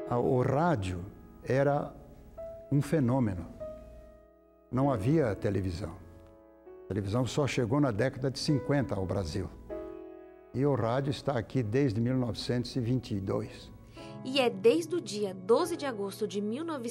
O rádio era um fenômeno. Não havia televisão. A televisão só chegou na década de 50 ao Brasil. E o rádio está aqui desde 1922. E é desde o dia 12 de agosto de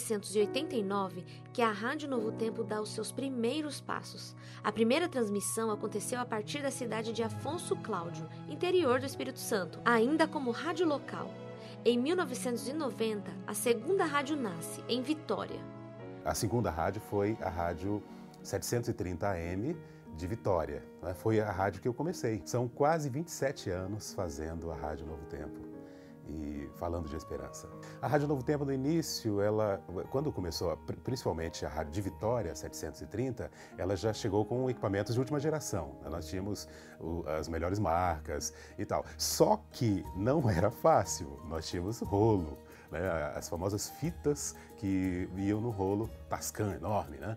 1989 que a Rádio Novo Tempo dá os seus primeiros passos. A primeira transmissão aconteceu a partir da cidade de Afonso Cláudio, interior do Espírito Santo, ainda como rádio local. Em 1990, a segunda rádio nasce, em Vitória. A segunda rádio foi a rádio 730 AM de Vitória. Foi a rádio que eu comecei. São quase 27 anos fazendo a Rádio Novo Tempo e falando de esperança. A Rádio Novo Tempo, no início, quando começou, principalmente a rádio de Vitória, 730, ela já chegou com equipamentos de última geração. Nós tínhamos as melhores marcas e tal. Só que não era fácil. Nós tínhamos rolo, né? As famosas fitas que iam no rolo Tascam, enorme, né?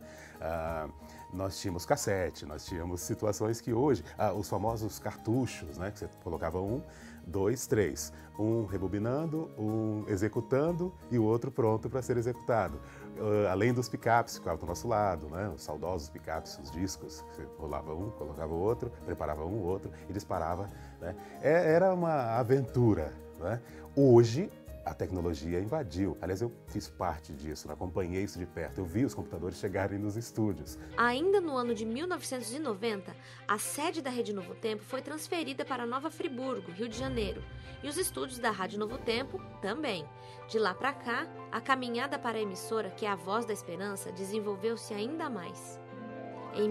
Nós tínhamos cassete, nós tínhamos situações que hoje, os famosos cartuchos, né, que você colocava 1, 2, 3, um rebobinando, um executando e o outro pronto para ser executado. Além dos picapes que ficavam do nosso lado, né, os saudosos picapes, os discos, você rolava um, colocava o outro, preparava um, o outro e disparava, né? Era uma aventura, né? Hoje, a tecnologia invadiu. Aliás, eu fiz parte disso, acompanhei isso de perto. Eu vi os computadores chegarem nos estúdios. Ainda no ano de 1990, a sede da Rede Novo Tempo foi transferida para Nova Friburgo, Rio de Janeiro. E os estúdios da Rádio Novo Tempo também. De lá para cá, a caminhada para a emissora, que é a Voz da Esperança, desenvolveu-se ainda mais. Em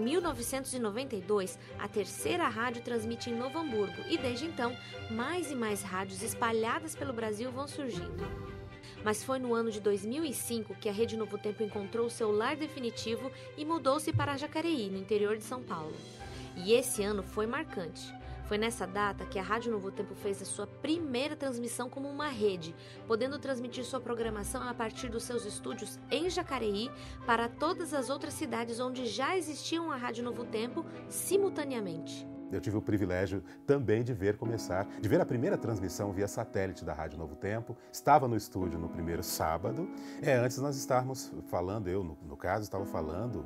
1992, a terceira rádio transmite em Novo Hamburgo e, desde então, mais e mais rádios espalhadas pelo Brasil vão surgindo. Mas foi no ano de 2005 que a Rede Novo Tempo encontrou seu lar definitivo e mudou-se para Jacareí, no interior de São Paulo. E esse ano foi marcante. Foi nessa data que a Rádio Novo Tempo fez a sua primeira transmissão como uma rede, podendo transmitir sua programação a partir dos seus estúdios em Jacareí para todas as outras cidades onde já existiam a Rádio Novo Tempo simultaneamente. Eu tive o privilégio também de ver a primeira transmissão via satélite da Rádio Novo Tempo. Estava no estúdio no primeiro sábado. Antes nós estávamos falando, eu no caso estava falando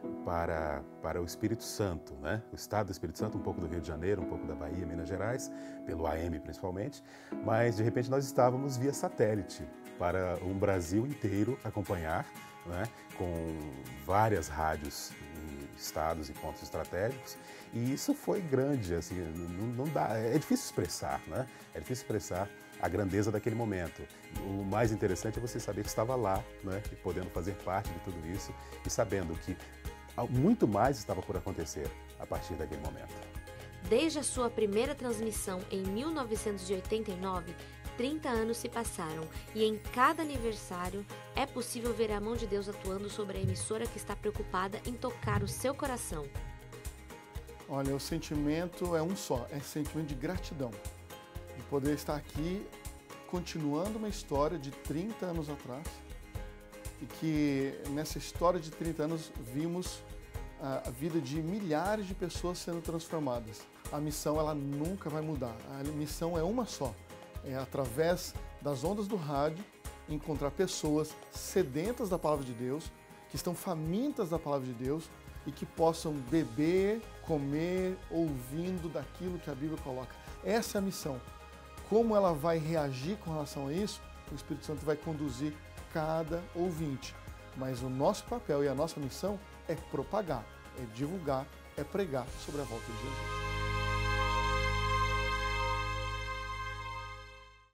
para o Espírito Santo, né? O estado do Espírito Santo, um pouco do Rio de Janeiro, um pouco da Bahia, Minas Gerais, pelo AM principalmente. Mas de repente nós estávamos via satélite para um Brasil inteiro acompanhar, né? Com várias rádios em estados e pontos estratégicos. E isso foi grande, assim, não dá, é difícil expressar, né? É difícil expressar a grandeza daquele momento. O mais interessante é você saber que estava lá, né? E podendo fazer parte de tudo isso e sabendo que muito mais estava por acontecer a partir daquele momento. Desde a sua primeira transmissão em 1989, 30 anos se passaram e em cada aniversário é possível ver a mão de Deus atuando sobre a emissora que está preocupada em tocar o seu coração. Olha, o sentimento é um só, é sentimento de gratidão, de poder estar aqui continuando uma história de 30 anos atrás e que nessa história de 30 anos vimos a vida de milhares de pessoas sendo transformadas. A missão ela nunca vai mudar, a missão é uma só, é através das ondas do rádio encontrar pessoas sedentas da Palavra de Deus, que estão famintas da Palavra de Deus e que possam beber, comer, ouvindo daquilo que a Bíblia coloca. Essa é a missão. Como ela vai reagir com relação a isso, o Espírito Santo vai conduzir cada ouvinte. Mas o nosso papel e a nossa missão é propagar, é divulgar, é pregar sobre a volta de Jesus.